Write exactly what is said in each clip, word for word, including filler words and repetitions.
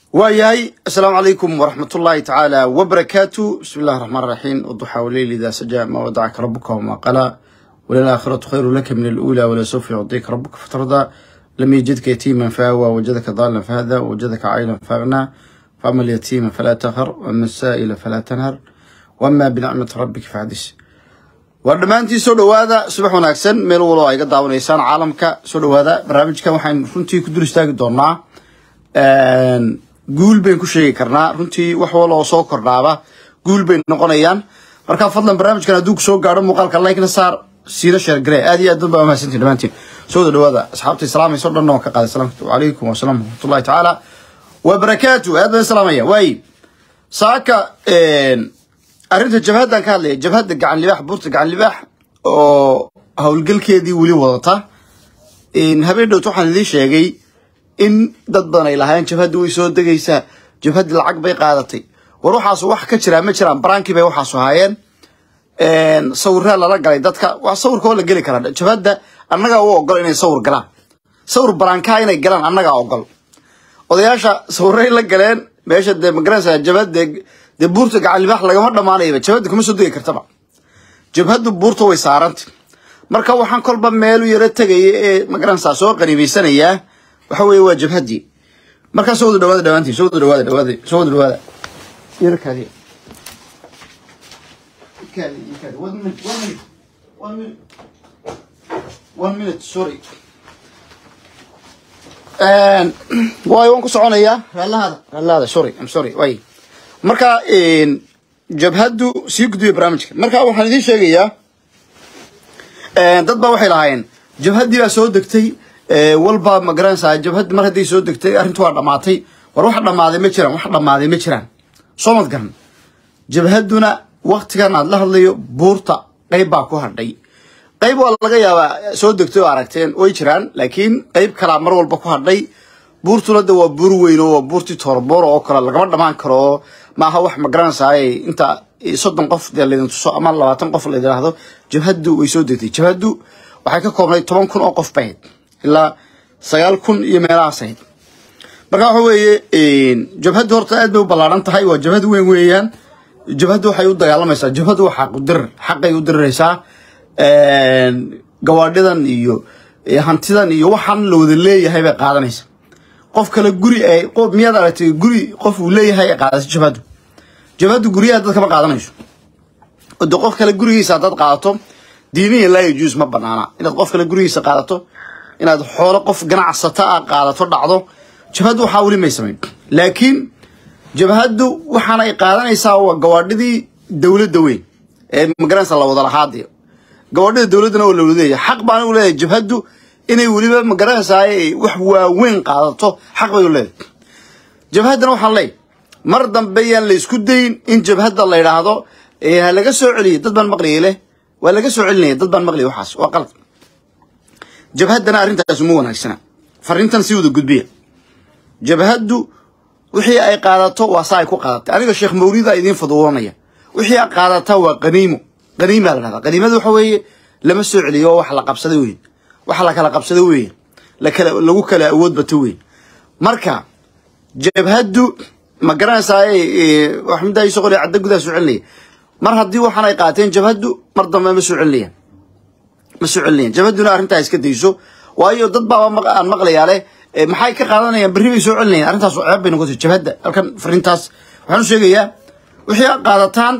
وياي السلام عليكم ورحمة الله تعالى وبركاته. بسم الله الرحمن الرحيم. والضحى والليل إذا سجى ما ودعك ربك وما قلى وللآخرة خير لك من الأولى ولسوف يعطيك ربك فترضى. لم يجدك يتيما فآوى وجدك ضالا فهدى وجدك عائلا فأغنى فأما اليتيم فلا تقهر وأما السائل فلا تنهر وأما بنعمة ربك فحدث. ودمانتي سو دhowaada subax wanaagsan meel walba ay ga daawanaysaan caalamka soo dhowaada barnaamijkan waxaan runtii ku dul istaagi doonaa een guul been ku sheegi karnaa runtii wax walba oo soo kordhaaba guul been noqonayaan marka fadlan barnaamijkan haduu ku soo gaaro muuqaalka like na saar siina share garee aad iyo aad baa mahadsantiin dhamaantiin soo dhowaada asxaabtii salaamay soo dhanno ka qaaday salaamtu calaykum wa salaam warahmatullahi ta'ala wa barakatuh aad baan salaamaya way saaka een arrinta jabhadan ka hadlay jabhada gacan libaax buurta gacan libaax oo hawlgalkeedii wali wadata in habeen dhowto waxaan idin sheegay in dad badan ay lahaayeen jabhadu way soo dagaysaa jabhada lacag bay qaadatay war waxaas wax ka jira ma jiraan barankii bay waxaas haayeen een sawirra la galay dadka wax sawirka la gali kara jabhada annaga oo ogol inay sawir galaan sawir baranka inay galaan annaga ogol odayaasha sawirray la galeen meesha de magarasa jabhada de buurta gacan libaax lagama dhamaanayba jabhada kuma soo degi kartaba jabhadu buurta way saarantay marka waxaan kolba meel u yara tagay ee magaranaysa soo qaniibeysanaya waxa weeye waa jabhadii marka soo dhawaada dhawaantii soo dhawaada dhawaada soo dhawaada yarkaadi kaadi kaadi one minute one minute one minute one minute sorry and way waan ku soconayaa raalaada raalaada sorry I'm sorry way marka een jabhadu si gudbiyo barnaamijka marka waxaan idin sheegayaa een dad baa waxay lahaayeen jabhadii baa soo degtay ee walba ma garanaysaa jabhad mar haday soo degtay arrintu waa dhamaatay war wax dhamaaday ma jiraan wax dhamaaday ma jiraan soo mad garan jabhaduna waqtigan aad la hadlayo buurta qayb baa ku hadhay qayb waa laga yaabaa soo degtay oo aragteen way jiraan laakiin qayb kala mar walba ku hadhay buurtuna waa buur weyn oo buurti Torboor oo kala laga dhamaan karo ma aha wax ma garanaysaa inta soddon qof leeyahay tuso ama labaatan qof leeyahay jabhadu way soo degtay jabhadu waxay ka koobnay toban kun oo qof bayd ilaa sagaal kun iyo meelahaas ahayd marka waxa weeye in jabhadu horta aad bay u ballaaran tahay waa jabhad weyn weeyaan jabhadu waxay u dagaalamaysaa jabhadu waxa u dir xaqay u diraysaa een gawaadhidan iyo hantidan iyo waxan la wada leeyahay bay qaadanaysaa qof kale guri ay qof miyad aragtay guri qof uu leeyahay qaadasho jabhadu jabhadu guriga dadka ma qaadanayso oo qof kale gurigiisa dad qaadato diiniga la yajuus ma banaana inaad qof kale gurigiisa qaadato inaad xoolo qof ganacsata ah qaadato dhacdo jabhadu waxa wali may sameeyay laakiin jabhadu waxaan ay qaadanaysaa waa gawaadhidii dawladda weyn ee magaranaysa la wada lahaadii gawaadhida dawladana oo la wadaayay xaq baan u leeyahay jabhadu inay waliba ma garanaysaa wax waaweyn qaadato xaq bay u leedahay jabhadana waxaan leeyahay mar dambe yaan la isku dayin in jabhada la yiraahdo ee laga soo celiyo dad baan maqliyay leh waa laga soo celinay dad baan maqliyay waxaas waa qalad jabhadana arrintaas uma wanaagsana farintan si wada gudbiya jabhadu wixii ay qaadato waa saay ku qaadatay aniga sheekh mawlida idin fadwoonaya wixii ay qaadato waa qaniimo qaniima la yiraahdo qaniimadu waxa weeye lama soo celiyo wax la qabsaday weyn waxa la kala qabsaday weyn la kala lagu kala awood bato weyn marka jabhadu ma garanaysaa ee wax miday soo qori cadda gudaha soo celinay mar hadii waxaan ay qaateen jabhadu mar dambe ma soo celinayaan ma soo celinayaan jabhaduna arrintaas iska dayso waayo dad baa aan maqlayaale maxay ka qaadanayaan bari bay soo celinayaan arrintaas oo ceeb bay noqotay jabhada halkan farintaas waxaan sheegayaa wixii qaadataan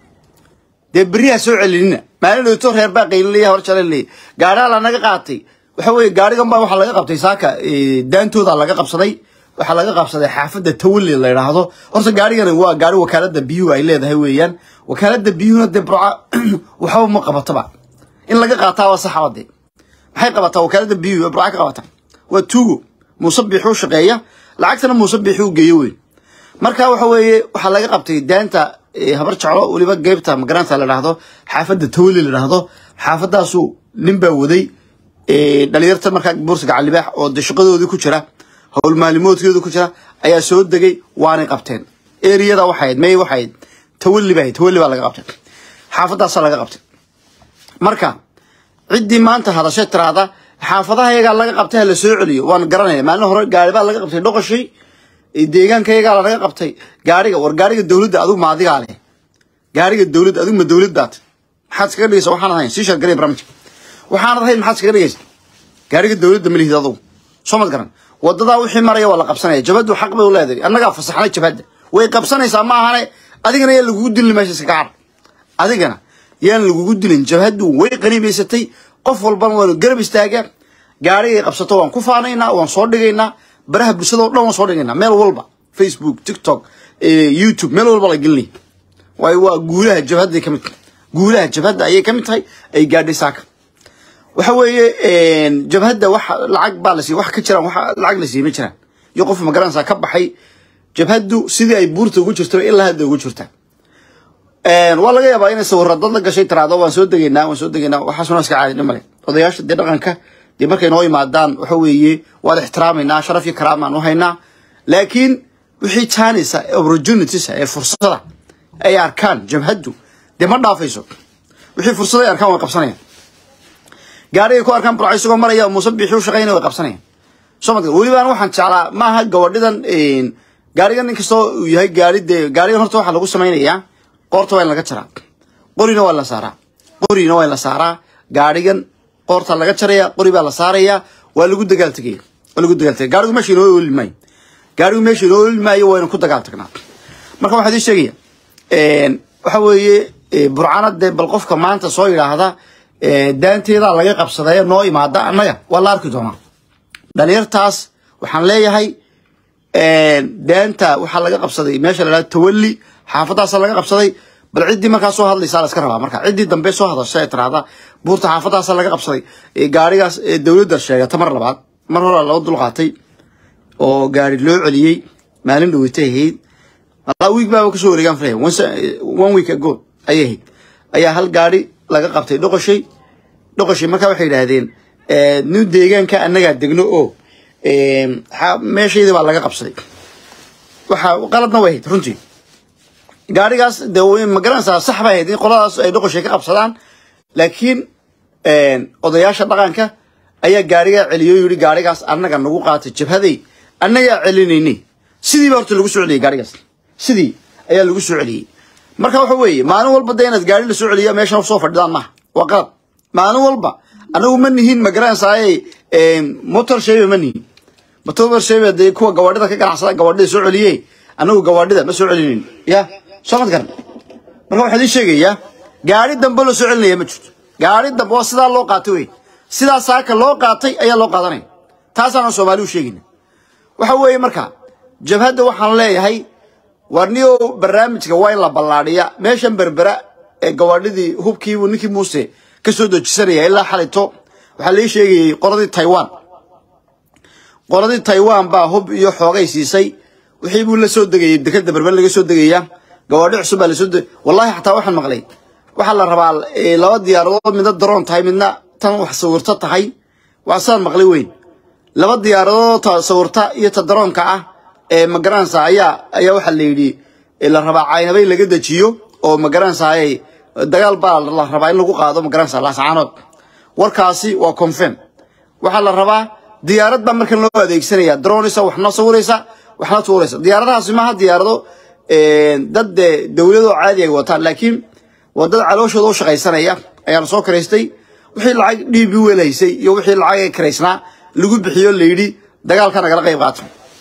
de bariya soo celinina maalin oo reer baa qeyliyay hor jalay gaadha la naga qaatay waxa weeye gaarigan baa waxa laga qabtay saaka daantooda laga qabsaday waxa laga qabsaday xaafada Tawalli la yiraahdo horta gaarigan waa gaari wakaalada biyo ay leedahay weeyaan wakaalada biyuna de burca waxa ma qabataba in laga qaataa waa sax wade maxay qabataa wakaalada biyo burca ka qabata waa tuugo musabbixu shaqeeya lacagtana musabbixu geeyo weyn marka waxa weeye waxa laga qabtay daanta habar jaclo waliba geybta ma garanaysa la yiraahdo xaafada Tawalli la yiraahdo xaafadaasu nin baa waday ee dhalinyarta marka buurta gacan libaax oo shaqadoodii ku jira hawl maalimoodkooda ku jira ayaa soo degay waana qabteen eeriyada waxay may waxay Tawalli baa Tawalli baa laga qabtay xaafadaas laga qabtay marka cidii maanta hadashay tiraada xaafadaha iyaga laga qabtay la soo celiyo waan garanay maalin hore gaari baa laga qabtay dhoqoshay deegaan kayaga la laga qabtay gaariga war gaariga dawladda adigu ma adiga leh gaariga dawladda adigu ma dawladdaad maxaad iskaga dhigaysaa waxaan ahayn si shar garay barnaamij waxaan ahayn maxaad iskaga dhigaysaa gaariga dawladda ma lihid adigu soo mad garan wadada wixii maraya waa la qabsanaya jabadu xaq bay u leedahay annaga fasaxnay jabada way qabsanaysaa ma ahane adigana yaa lagu dilin meesha iska gaar adigana yaa lagu dilin jabadu way qaniibaysatay qof walba waa garab istaaga gaariga qabsato waan ku faanaynaa waan soo dhigaynaa baraha bulshada oo dhan waan soo dhigaynaa meel walba Facebook TikTok YouTube meel walba la gelin way waa guulaha jabada kamid guulaha jabada ayay kamid tahay ay gaadhay saaka waxa weeye een jabhada wax lacag baa la si wax ka jiraan wax lacag la siimay jiraan iyo qof ma garanaysa ka baxay jabhadu sidii ay buurta ugu jirto ilaa hadda ugu jirta een waa laga yaabaa inay sawirro dad la gashay tiraado waan soo degaynaa waan soo degaynaa waxa soo naska caadi male odayaasha dhaqanka dib markay noo yimaadaan waxa weeye waa ixtiraamayna sharaf iyo karaama aan u haynaa laakiin wixii taanisa opportunities ee fursada ay arkaan jabhadu dib ma dhaafayso wixii fursada ay arkaan way qabsanayaan gaariga ku arkaan barcaysiga maraya musabbiixu shaqeynay way qabsanayaan soomaalka waliba waxaan jeclaa ma aha gabadhidan een gaarigan inkastoo uu yahay gaaride gaarigan horta waxa lagu sameeyaa qorta waa in laga jaraa qorina waa la saaraa qorina waa la saaraa gaarigan qorta laga jaraya qori baa la saaraya waa lagu dagaal tagay waa lagu dagaal tagay gaarigu meesha inoo ilmay gaarigu meesha inoo ilmay waa in ku dagaal tagnaa marka waxa ii sheegaya een waxa weeye burcanada bal qofka maanta soo yiraahda daanteeda laga qabsaday noo imaada annaga wala arki doonaa dhalinyartaas waxaan leeyahay een daanta waxa laga qabsaday meesha la tawalli xaafadaas laga qabsaday bal cidii markaa soo hadlaysa la iska rabaa marka cidii dambe soo hadashay tiraada buurta xaafadaas laga qabsaday ee gaarigaas ee dawladda sheegay tamar labaad mar hore loo dul qaatay oo gaari loo celiyay maalin dhaweytay ahayd alla week baa ka soo wareegan fray one week ago ayay ayaa hal gaari laga qabtay dhoqoshay dhoqoshay marka waxay yiraahdeen ee nu deegaanka annaga degno oo ee meesheeda baa laga qabsaday waxa qaladna way runtii gaarigaas daween ma garanaysaa sax bay ahayd in qoladaas ay dhoqoshay ka qabsadaan laakiin een odayaasha dhaqanka ayaa gaariga celiyo yiri gaarigaas annaga nagu qaatay jabhaday annaga celinayni sidii baa horta lagu soo celiyay gaarigaas sidii ayaa lagu soo celiyay marka waxa weeye maalin walba deynad gaari la soo celiyo meesha soo fadhidaan ma waa qalad maalin walba anagu ma nihiin ma garanaysaa ee motor sheey ma nihiin motor sheey de kuwa gawaadhida ka ganacsada gawaadhida soo celiyay anagu gawaadhida ma soo celinin ya soo mad garan marka waxa la sheegaya gaari dambe la soo celinaya ma jirto gaari dambe waa sida loo qaatay way sida saaka loo qaatay ayaa loo qaadanay taas aan Soomaali u sheegin waxa weeye marka jabhada waxaan leeyahay warniyo barnaamijka way la ballaadhiya meeshan berbera ee gawaadhidii hubkii uu ninkii Muuse ka soo dojisanaya ilaa xalito waxa la sheegay qoradii Taiwan qoradii Taiwan baa hub iyo xoogay siisay wixii buu la soo degayay dekada berber laga soo degaya gawaadhi cusub la soo degay wallahi xataa waxaan maqlay waxa la rabaa laba diyaaradood mid drone tahay midna tan wax sawirta tahay waxaan maqlay weyn laba diyaaradood ta sawirta iyo ta drone-ka ah ee ma garanaysaa ayaa ayaa waxa la yiri la rabaa caynabay laga dajiyo oo ma garanaysaa ay dagaal baa la rabaa in lagu qaado ma garanaysaa la saacanood warkaasi waa confirm waxa la rabaa diyaarad ba markan loo adeegsanaya drone isa waxna sawiraysa waxna tuuraysa diyaaradahaasi ma aha diyaarado ee dad dawladda caadi ay wataan laakiin wadada calooshooda u shaqaysanaya ayaa soo kareystay wixii lacag D B welaysay iyo wixii lacag ay kareysnaa lagu bixiyo leeydi dagaalka naga qayb qaato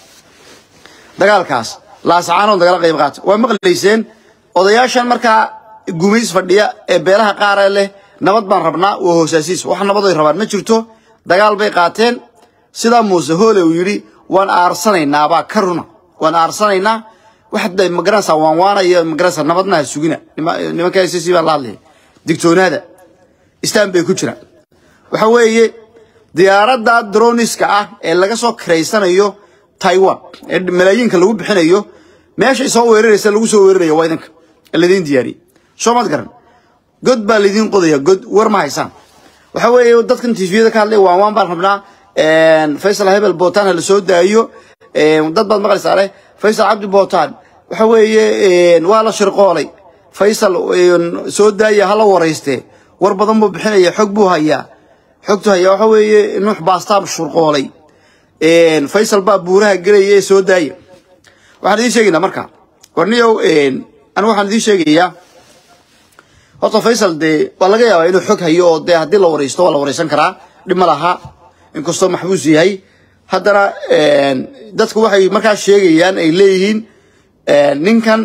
dagaalkaas la saacano dagaal qayb qaato waa maqlayseen odayaashan marka gumeys fadhiya ee beelaha qaar leh nabad baan rabnaa oo hoosaasiis wax nabad ay rabaan ma jirto dagaal bay qaateen sida Muuse hoole uu yiri waan aarsanaynaa baa karuna waan aarsanaynaa waxda magarasa waan waanayo magarasa nabadna sugina nimanka I C C baa la hadlay digtoonaada istaan bay ku jiraan waxa weeye diyaaradda droniska ah ee laga soo kareysanayo Taiwan ee malaayiinka lagu bixinayo meesha soo weeraraysa lagu soo weerarayo waa idanka ladin diyaari soo mad garan god baa lidin qodaya god war ma haysan waxa weeye dadkan T V-da ka hadlay waan waan baan rabnaa een Faisal Hebel Bootan la soo daayo een dad baad maqlaysaa leh Faisal Abdi Bootan waxa weeye een waa la shirqoolay Faisal soo daaya hala wareystay war badan buu bixinaya xog buu hayaa xogtu hayaa waxa weeye Nuux Baastaab shirqoolay een Faisal baa buuraha galay soo daaya waxaan idin sheegaynaa marka warniyow anu waxaan idin sheegayaa horta Faysal de waa laga yaabaa inuu xog hayo oo de haddii la wareysto waa la wareysan karaa dhib ma laha inkastoo maxbuus yahay haddana dadku waxay markaa sheegayaan ay leeyihiin ninkan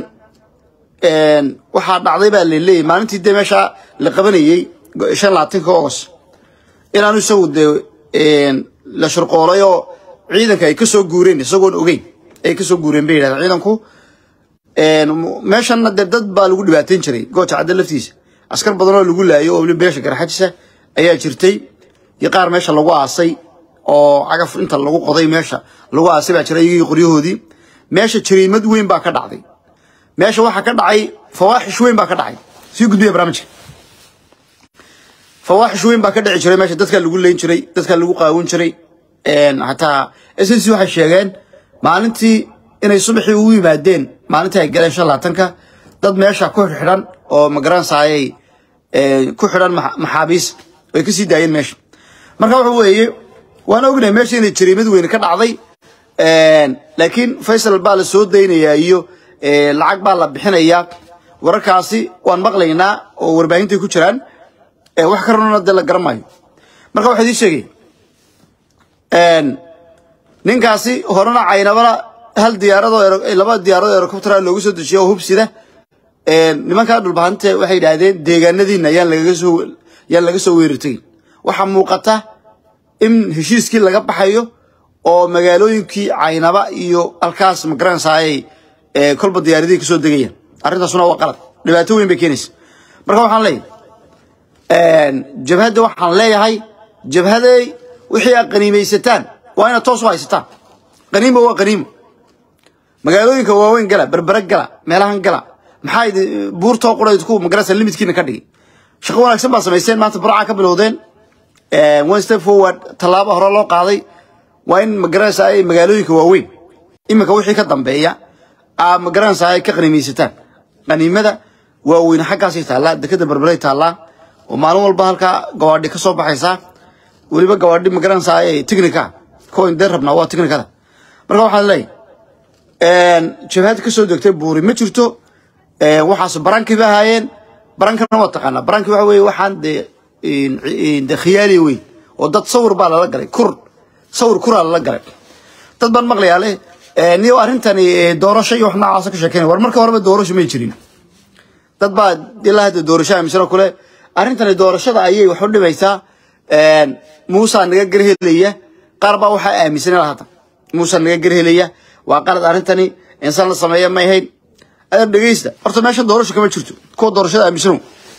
waxaa dhacday baa leeyahay maalintii de meesha la qabanayay shan iyo labaatanka August inaanu isagu de la shirqoolay oo ciidanka ay ka soo guureen isagoon ogeyn ay ka soo guureen bay yiraahdeen ciidanku meeshan dad baa lagu dhibaateyn jiray gooja cadda laftiisa askar badan oo lagu laayo oo beesha garxajisa ayaa jirtay yaqaar meesha lagu aasay oo cagaf inta lagu qoday meesha lagu aasay baa jiray iyagii qoryahoodii meesha jariimad weyn baa ka dhacday meesha waxa ka dhacay fawaaxish weyn baa ka dhacay si gudbiya barnaamijka fawaaxish weyn baa ka dhici jiray meesha dadka lagu leeyin jiray dadka lagu qaawin jiray een hataa S S C waxay sheegeen maalintii inay subaxii ugu yimaadeen maalintii ay galeen shan iyo labaatanka dad meesha ku xidhan oo magaranayay ee ku xidhan maxaabiis way ka sii daayeen meesha marka waxa weeye waan ognahay meesha inay jariimad weyn ka dhacday een laakiin Faysal baa la soo deynaya iyo ee lacag baa la bixinaya wararkaasi waan maqlaynaa oo warbaahinta ku jiraan ee wax ka runana dal garamayo marka waxa idin sheegay een ninkaasi horena caynabala hal diyaarado laba diyaarado helicopter loogu soo dejiyo hubsida ee nimanka dhulbaahante waxay yiraahdeen deegaanadiina ayaan laga soo yaan laga soo weerartay waxa muuqata in heshiiskii laga baxayo oo magaalooyinkii caynaba iyo alkaas magaranayay ee kolba diyaaradii ka soo degayaan arrintaasuna waa qalad dhibaato weyn bay keenaysaa marka waxaan leeyahay een jabhada waxaan leeyahay jabhaday wixii ay qaniimaysataan waa ina toos u haysataan qaniimo waa qaniimo magaalooyinka waaweyn gala berbera gala meelahan gala maxay buurta qorayd ku magarasa limitkiina ka dhigay shaqo wanaagsan baa sameeyeen maanta burca ka bilowdeen ee one step forward talaabo hore loo qaaday waa in magarasa ay magaalooyinka waaweyn imika wixii ka dambeeya aa magarasa ay ka qaniimaysataan qaniimada waaweyn xaggaas ay taala dekada berbera taala oo maalin walba halka gawaadhi ka soo baxaysa waliba gawaadhi magaranaysa ay technical ko in darabna waa technical marka waxaan leeyahay een jabhad ka soo degtay buuri ma jirto ee waxaas baranki baahayeen barankana waa taqaana baranki waxa weeye waxaan de in de khiyaali weyn oo dad sawir baa la galay kur sawir kura la galay dad ban maqlayaale ee niyo arintani doorasho iyo wax noocaas ka sheekeynay war marka horeba doorasho ma jirin dad baa ilaa hadda doorasho amisana kule arintani doorashada ayay wax u dhibaysaa een Muuse naga garhelaya qaar baa waxa aaminsan lahaata Muuse naga garhelaya waa qalad arintani insan la sameeyo ma yahay aad dhageysta horta meesha doorasho kama jirto ko doorashada aaminsan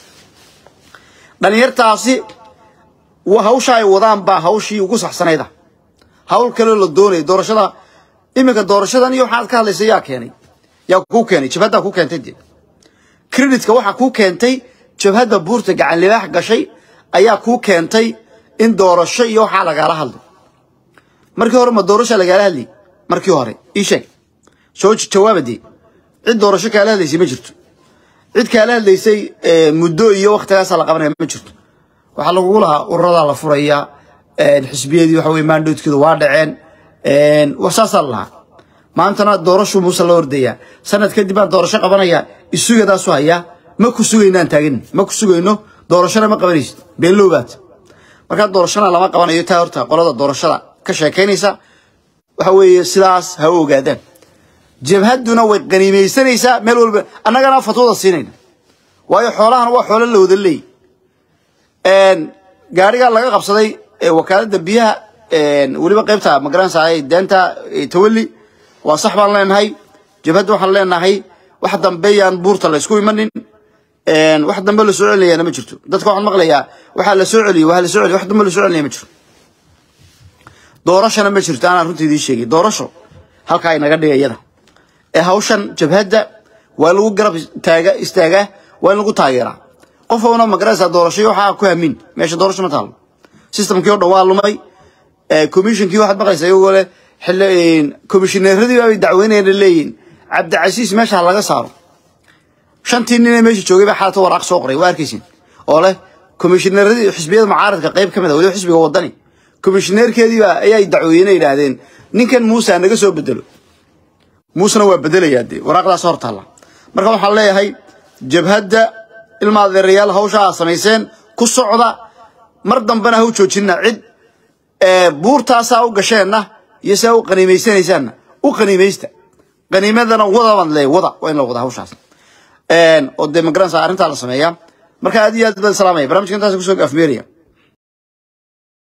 dhalinyartaasi waa hawsha ay wadaan baa hawshii ugu saxsanayda hawl kale la doonay doorashada imika doorashadan iyo waxaad ka hadlaysay yaa keenay yaa ku keenay jabhada ku keentay creditka waxa ku keentay jabhada buurta gacan libaax gashay ayaa ku keentay in doorasho iyo waxa laga hadlo markii hore ma doorasho laga hadlay markii hore ii sheeg soo jawaabadi cid doorasho kala hadlaysay ma jirto cid kala hadlaysay muddo iyo waqtigaas la qabanay ma jirto waxa lagu lahaa ururada la furaya ee xisbiyadii waxa way mandateedu waa dhaceen ee wasaas Allah maantana doorasho Muuse la ordaya sanad kadib baan doorasho qabanaya isugadaas u haya ma ku sugeynaan taagan ma ku sugeyno doorashada ma qabanaysid been loobaad marka doorashada lama qabanayo taa horta qolada doorashada ka sheekeynaysa waxa weeye sidaas ha ogaadaan jabhaduna way qaniimaysanaysaa meel walba annagana fatwada siinayna waayo xoolahan waa xoolo la wada leey een gaariga laga qabsaday ee wakaalada biyaha een waliba qaybta magaranayay deenta tawalli waa sax baan leenahay jabhadu waxaan leenahay wax dambeeyaan buurta la isku imanin een wax dambe la soo celinayna ma jirto dadka waxaan maqlayaa waxa la soo celiyo waxa la soo celiyo wax dambe la soo celinayna ma jirto doorashana ma jirto aan runtii idin sheegay doorasho halka ay naga dhigayada ee hawshan jabhada waa lagu garab taaga istaaga waa lagu taageeraa qof oo magaraysa doorasho waxa ku aamin meesha doorasho ma taalo systemkii oo dhawaa lumay ee commissionkii waxa maqlaysa iyagoo leh xilliin commissioneeradii baa dacweynayeen leeyin Cabdi Casiis meesha laga saaro shantii nin ee meesha joogay baa xaalad waraaq soo qoray waa arkaysin oo leh commissioneeradii xisbiyada mucaaradka qayb kamid ah wali xisbiga wadani commissioneerkeedii baa ayay dacweynay yiraahdeen ninkan Muuse naga soo bedelo muusna waa bedelayaa dee waraaqdaas hor taala marka waxaan leeyahay jabhadda ilmaadeerayaal hawsha samayseen ku socda mar dambana ha u joojinna cid ee buurtaas u gasheenna iyo saa u qaniimaysanaysan u qaniimaysta qaniimadana wada baan leeyahay wada waa in la wada hawshaas een oo demokrasi arrinta la sameeyaa marka aad iyo aad baan salaamay barnaamijka intaas ku soo afmeeriya